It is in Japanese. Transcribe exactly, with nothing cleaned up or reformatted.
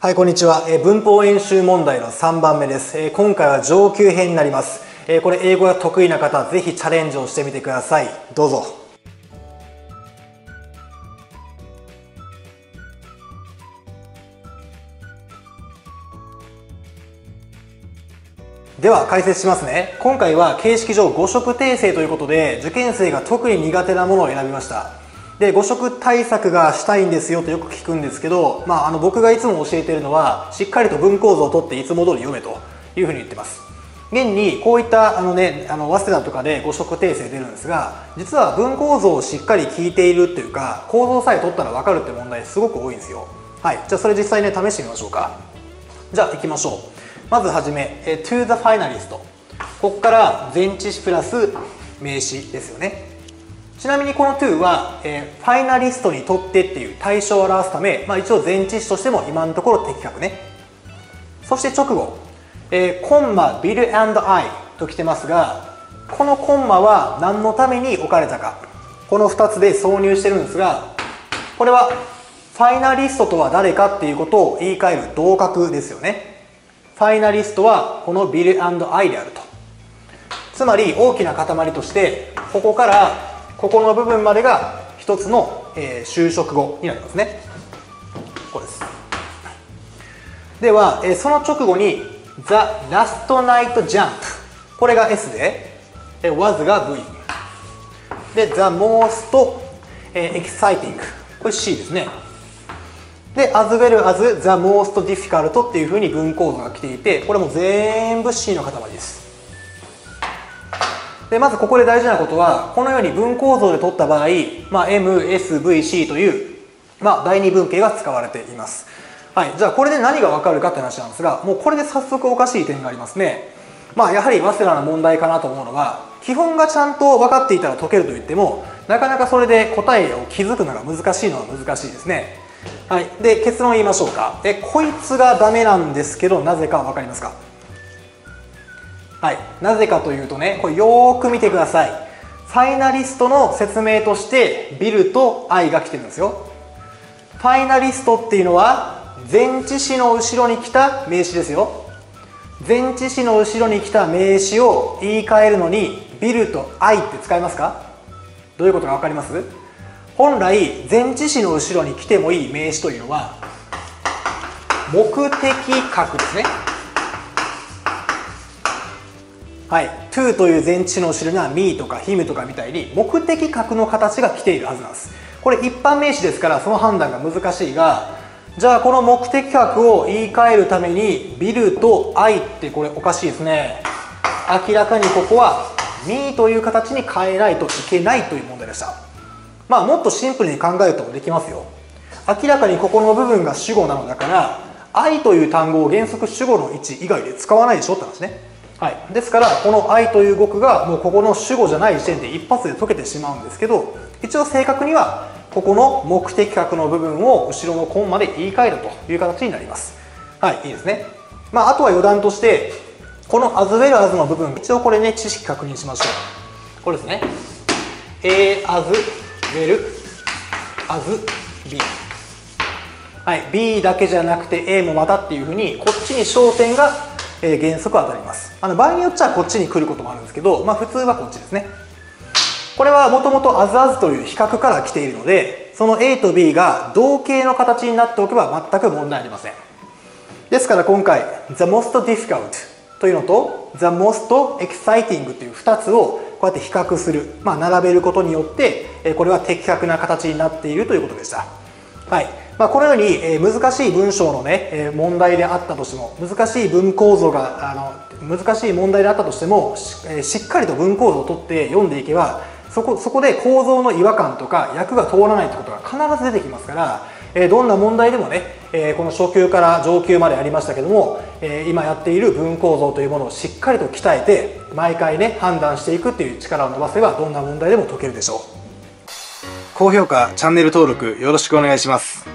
はい、こんにちは。えー、文法演習問題のさんばんめです。えー、今回は上級編になります。えー、これ英語が得意な方、ぜひチャレンジをしてみてください。どうぞ。では解説しますね。今回は形式上ご色訂正ということで、受験生が特に苦手なものを選びました。で、ご色対策がしたいんですよとよく聞くんですけど、まあ、あの僕がいつも教えているのは、しっかりと文構造を取っていつも通り読めというふうに言ってます。現にこういったあのね、あの早稲田とかでご色訂正出るんですが、実は文構造をしっかり聞いているっていうか、構造さえ取ったら分かるって問題すごく多いんですよ。はい、じゃあそれ実際ね試してみましょうか。じゃあ行きましょう。まずはじめ、え to the finalist。ここから前置詞プラス名詞ですよね。ちなみにこの to は、えー、ファイナリストにとってっていう対象を表すため、まあ、一応前置詞としても今のところ的確ね。そして直後、えー、コンマ bill and I ときてますが、このコンマは何のために置かれたか、このふたつで挿入してるんですが、これはファイナリストとは誰かっていうことを言い換える同格ですよね。ファイナリストはこの bill and I であると。つまり大きな塊としてここからここの部分までが一つの、えー、修飾語になりますね。これです。では、えー、その直後に The last night jump、 これが S で、えー、was が V で The most、えー、exciting、 これ C ですね。で as well as the most difficult っていうふうに文構造が来ていて、これも全部 C の塊です。でまずここで大事なことは、このように文構造で取った場合、まあ、エムエスブイシー という、まあ、第二文型が使われています。はい、じゃあこれで何が分かるかって話なんですが、もうこれで早速おかしい点がありますね。まあやはり早稲田の問題かなと思うのは、基本がちゃんと分かっていたら解けると言っても、なかなかそれで答えを気づくのが難しいのは難しいですね。はい、で結論を言いましょうか。えこいつがダメなんですけど、なぜか分かりますか？はい、なぜかというとね、これよーく見てください。ファイナリストの説明としてビルと I が来てるんですよ。ファイナリストっていうのは前置詞の後ろに来た名詞ですよ。前置詞の後ろに来た名詞を言い換えるのにビルと I って使いますか？どういうことか分かります？本来前置詞の後ろに来てもいい名詞というのは目的格ですね。はい、to という前置詞の後ろには me とか him とかみたいに目的格の形が来ているはずなんです。これ一般名詞ですからその判断が難しいが、じゃあこの目的格を言い換えるために bill と I ってこれおかしいですね。明らかにここは me という形に変えないといけないという問題でした。まあもっとシンプルに考えるとできますよ。明らかにここの部分が主語なのだから I という単語を原則主語の位置以外で使わないでしょって話ね。はい、ですからこの I という語句がもうここの主語じゃない時点で一発で解けてしまうんですけど、一応正確にはここの目的格の部分を後ろのコンマで言い換えるという形になります。はい、いいですね。まああとは余談としてこの as well as の部分、一応これね知識確認しましょう。これですね。A as well as B。はい、B だけじゃなくて A もまたっていうふうにこっちに焦点がえ原則当たります。あの場合によっちゃこっちに来ることもあるんですけど、まあ普通はこっちですね。これはもともと as as という比較から来ているので、その A と B が同型の形になっておけば全く問題ありません。ですから今回 the most difficult というのと the most exciting というふたつをこうやって比較する、まあ、並べることによってこれは的確な形になっているということでした。はい、まあ、このように難しい文章のね問題であったとしても、難しい文構造があの難しい問題であったとしても し, しっかりと文構造を取って読んでいけば、そこそこで構造の違和感とか訳が通らないということが必ず出てきますから、どんな問題でもねこの初級から上級までありましたけども、今やっている文構造というものをしっかりと鍛えて毎回ね判断していくっていう力を伸ばせばどんな問題でも解けるでしょう。高評価、チャンネル登録よろしくお願いします。